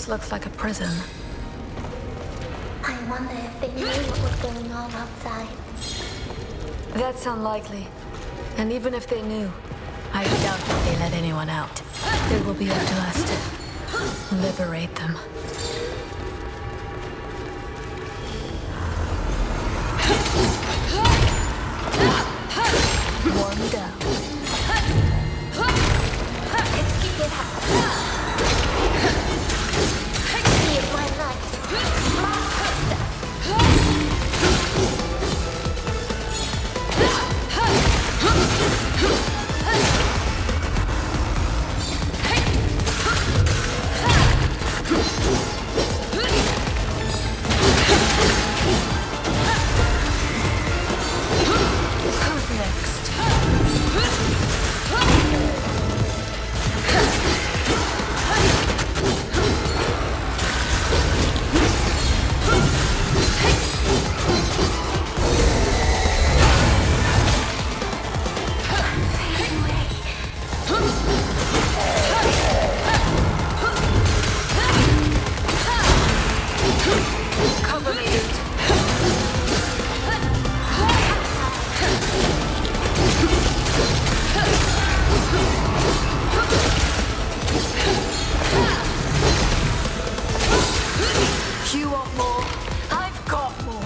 looks like a prison. I wonder if they knew what was going on outside. That's unlikely. And even if they knew, I doubt that they let anyone out. It will be up to us to liberate them. One down. Let's keep it up. Be of my life. Who's next? Cover me, Lute. You want more? I've got more.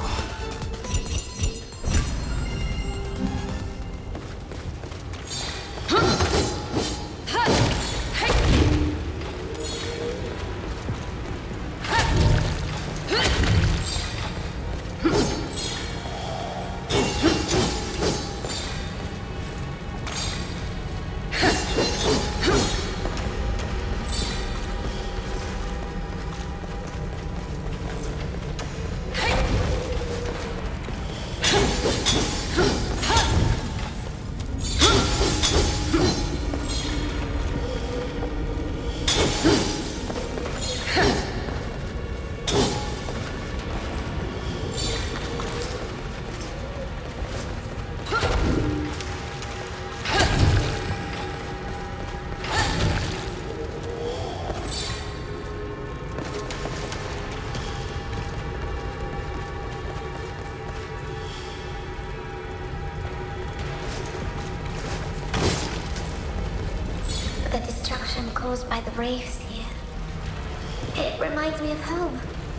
The destruction caused by the Wraiths here. It reminds me of home.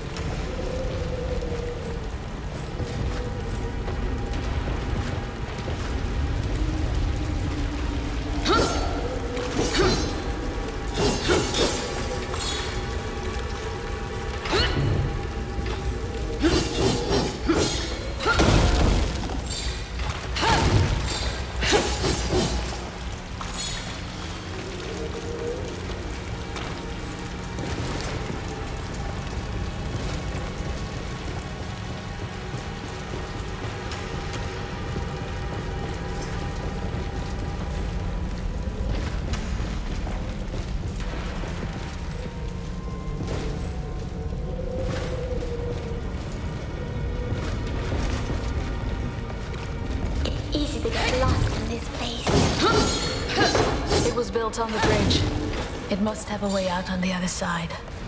Easy to get lost in this place. It was built on the bridge. It must have a way out on the other side.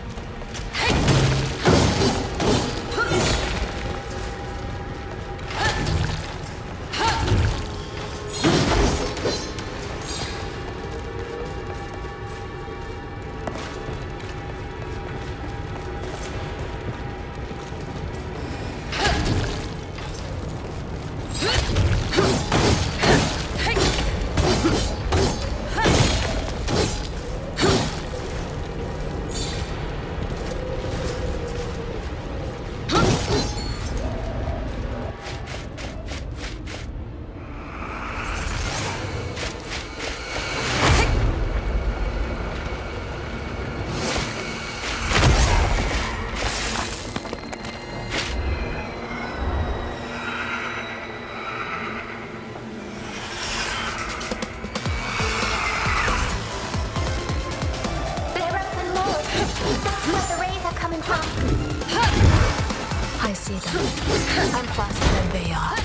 I see them. I'm faster than they are.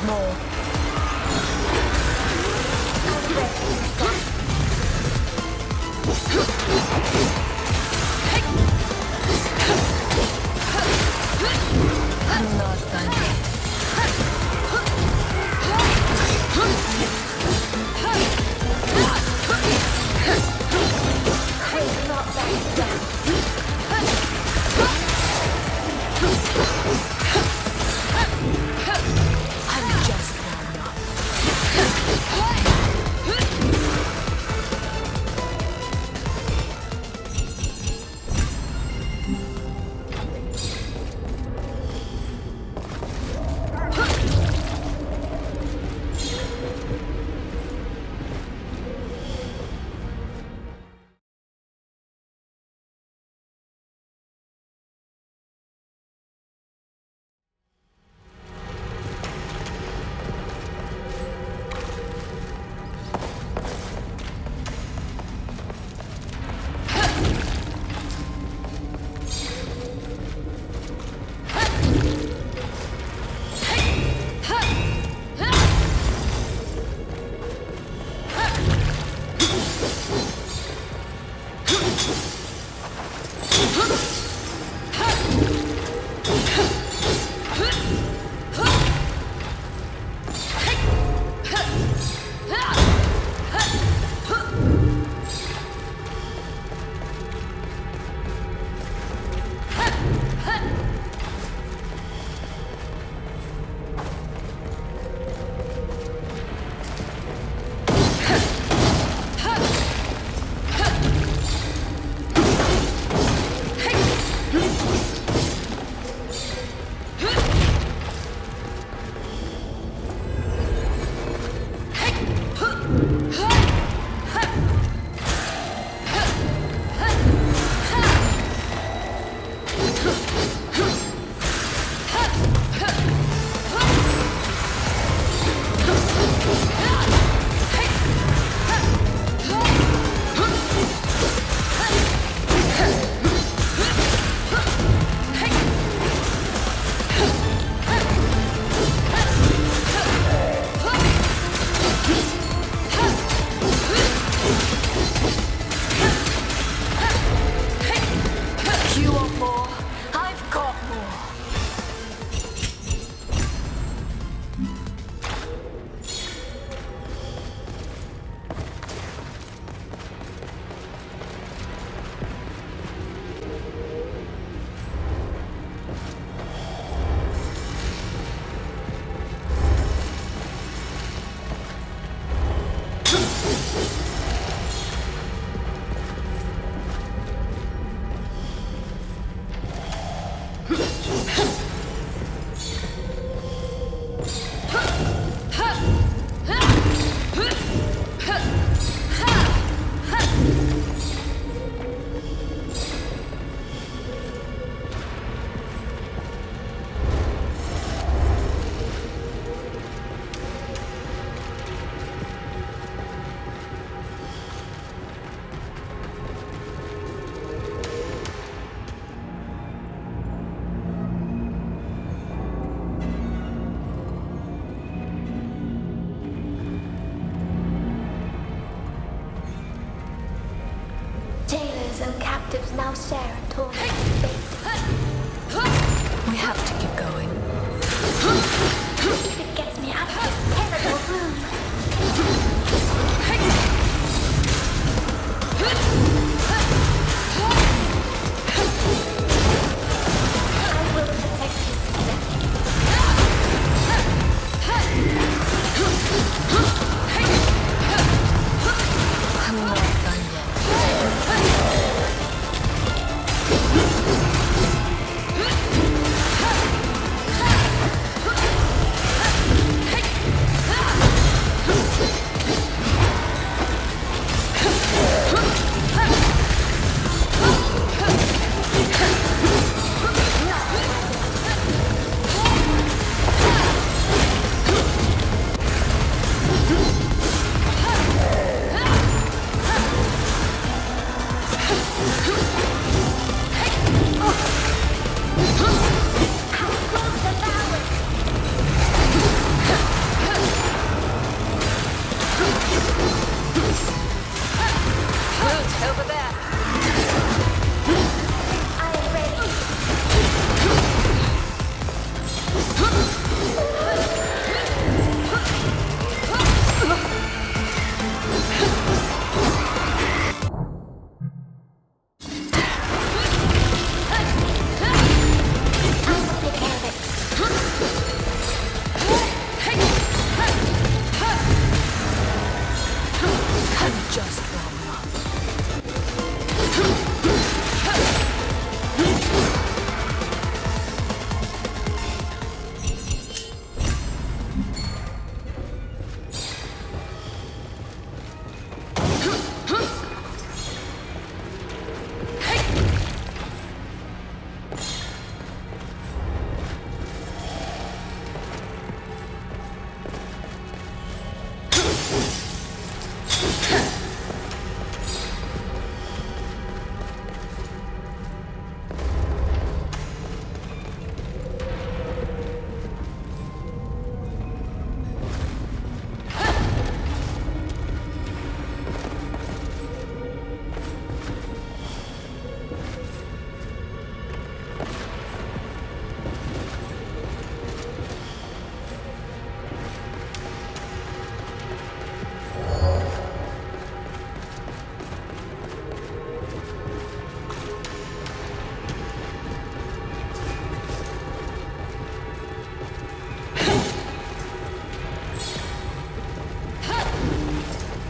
more. I'm ready to start. I'm not done yet. We're not back down. I'm just warmed up. And captives now share a tormented fate. We have to keep going. If it gets me out of this terrible room. I will protect you, I'm not done yet.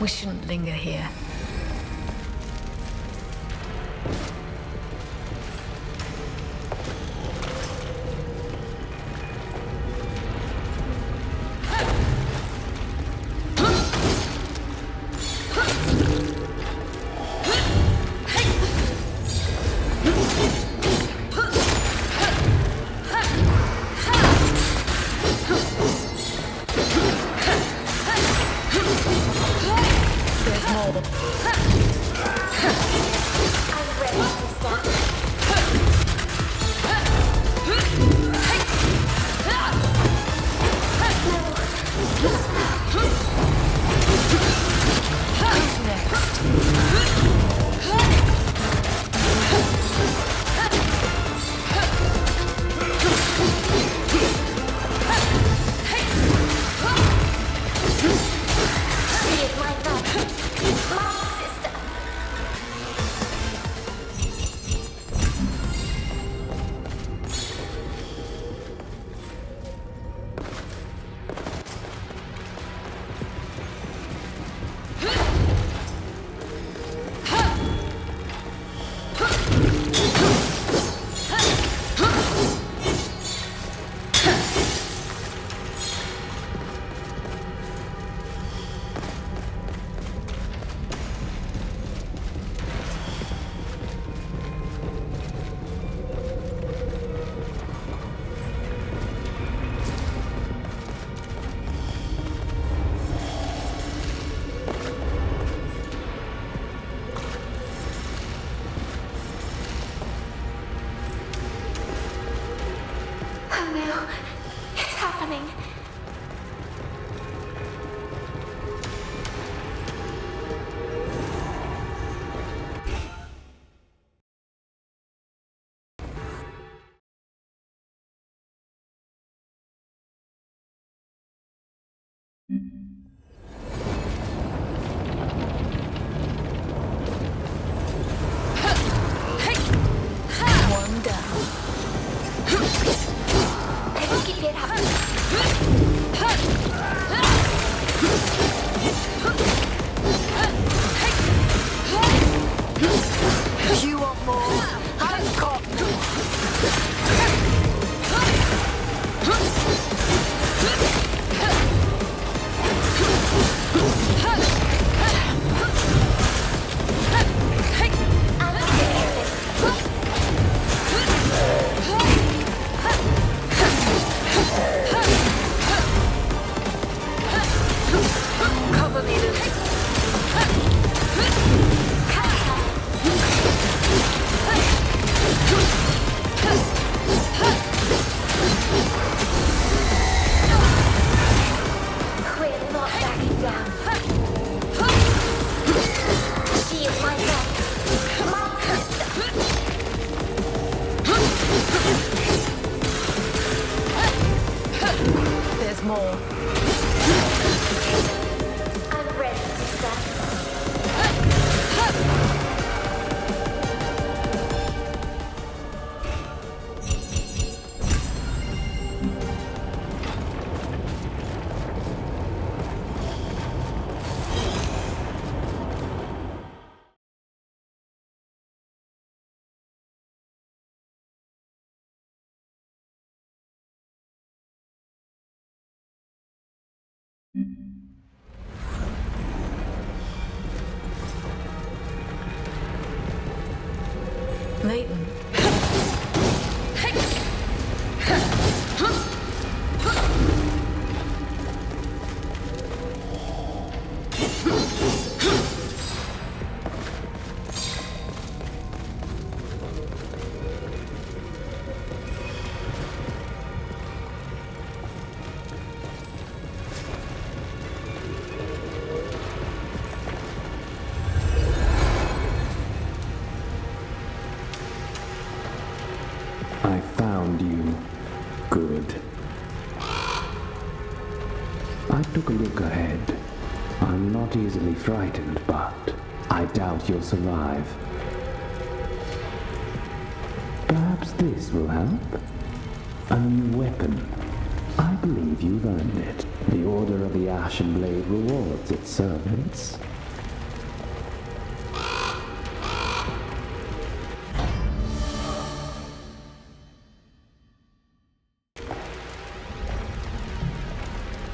We shouldn't linger here. One down. Keep it up. You want more? I've got cover me, Lute. We're not backing down. She is my friend. My sister. There's more. I'm ready, sister. Leighton. I found you. Good. I took a look ahead. I'm not easily frightened, but I doubt you'll survive. Perhaps this will help? A new weapon. I believe you've earned it. The Order of the Ashen Blade rewards its servants.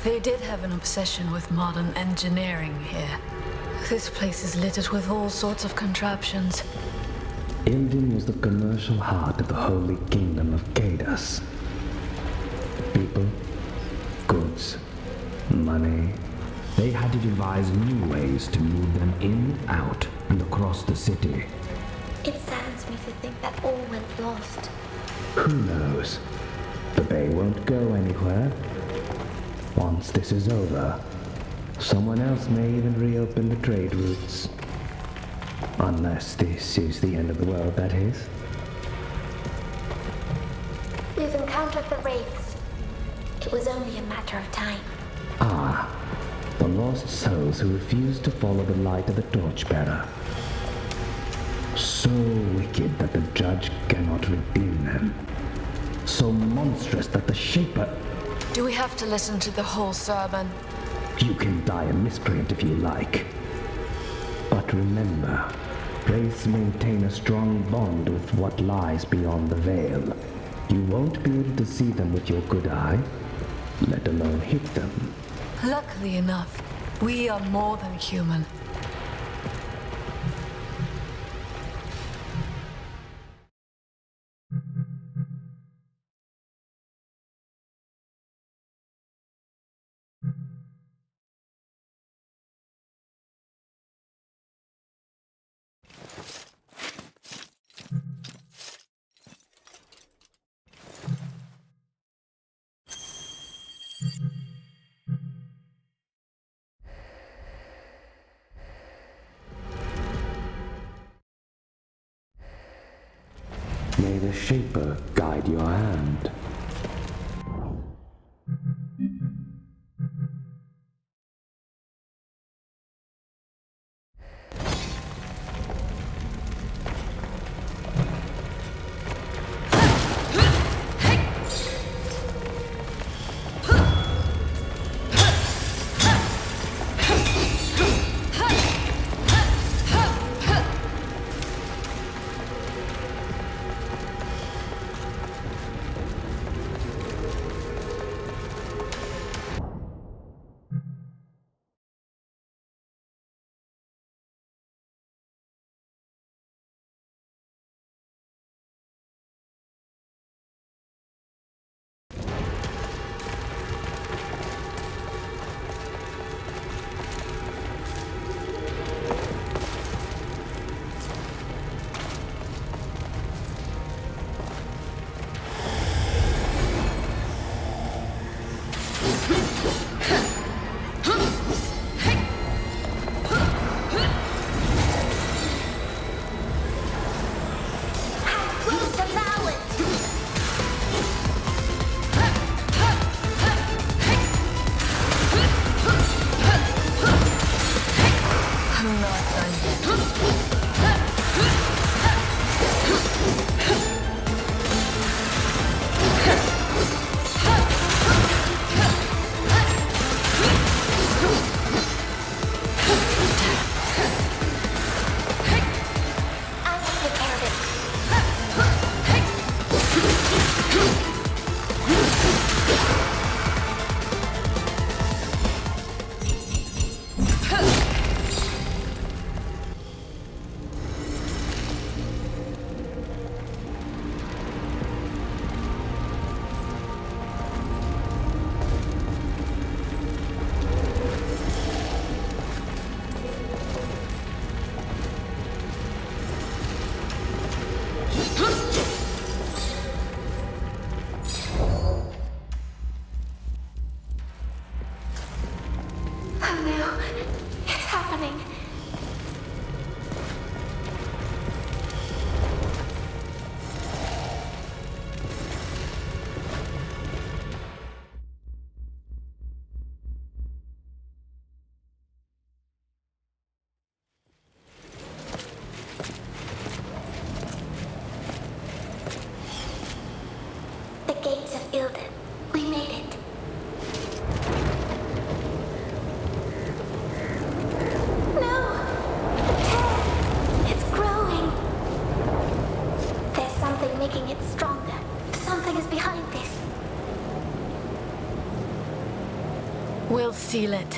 They did have an obsession with modern engineering here. This place is littered with all sorts of contraptions. Ilden was the commercial heart of the Holy Kingdom of Keidas. People, goods, money. They had to devise new ways to move them in, out, and across the city. It saddens me to think that all went lost. Who knows? The bay won't go anywhere. Once this is over, someone else may even reopen the trade routes. Unless this is the end of the world, that is. We've encountered the Wraiths. It was only a matter of time. Ah, the lost souls who refused to follow the light of the torchbearer. So wicked that the judge cannot redeem them. So monstrous that the Shaper... Do we have to listen to the whole sermon? You can die a miscreant if you like. But remember, Wraiths maintain a strong bond with what lies beyond the veil. You won't be able to see them with your good eye, let alone hit them. Luckily enough, we are more than human. May the Shaper guide your hand. We'll seal it.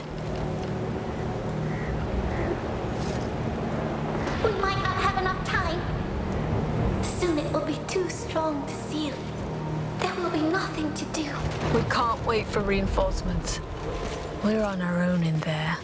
We might not have enough time. Soon it will be too strong to seal. There will be nothing to do. We can't wait for reinforcements. We're on our own in there.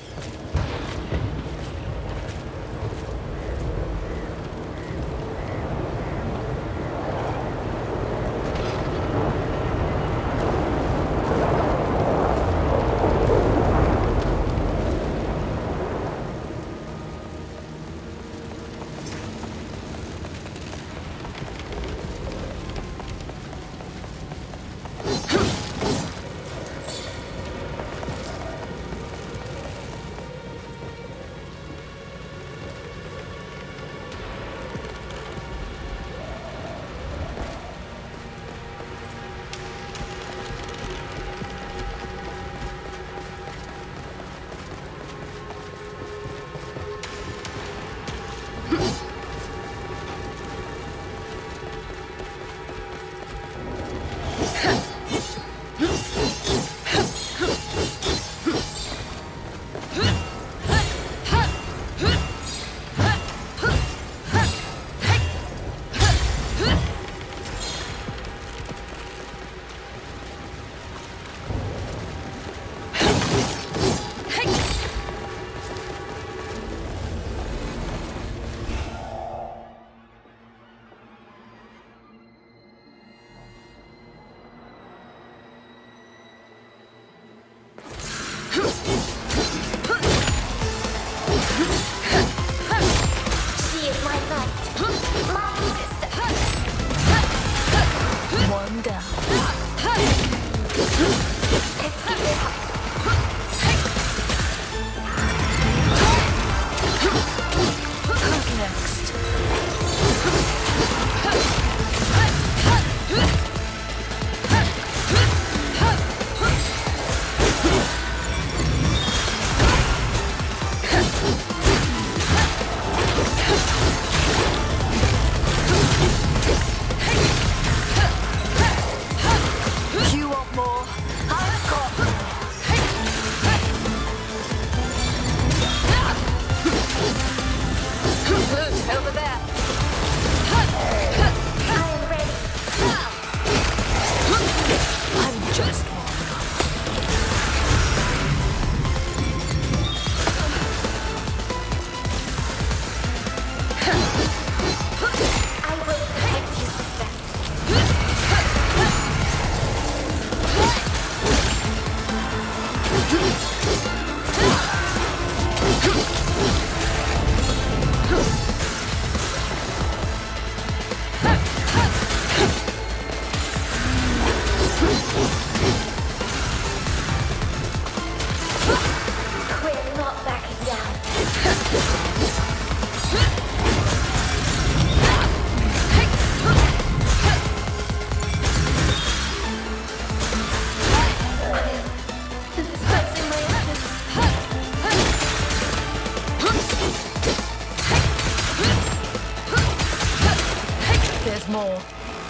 more.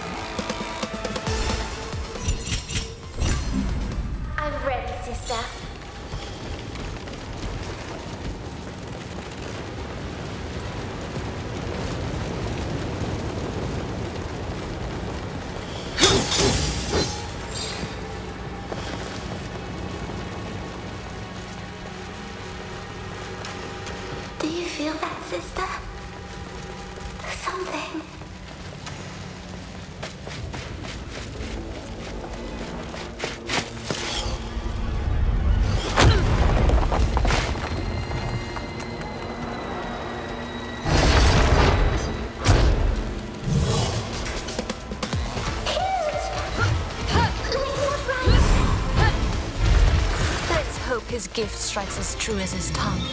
I'm ready, sister. Do you feel that, sister? Something. Let's hope his gift strikes as true as his tongue.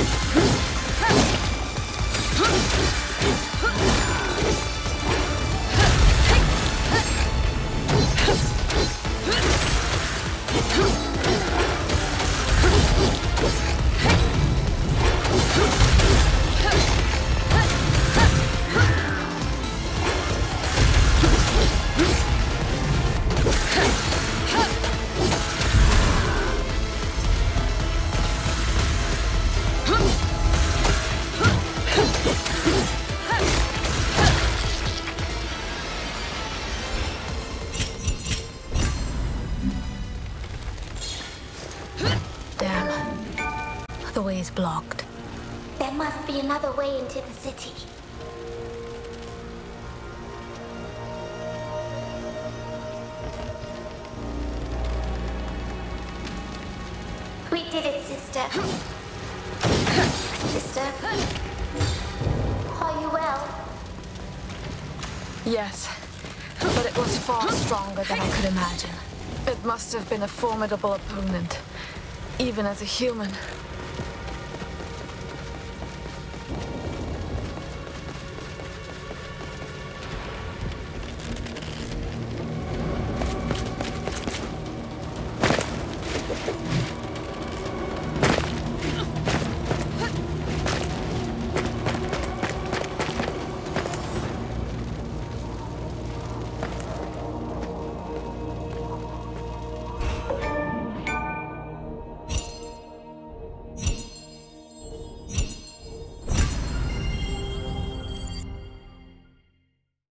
The way is blocked. There must be another way into the city. We did it, sister. Sister? Are you well? Yes, but it was far stronger than I could imagine. It must have been a formidable opponent, even as a human.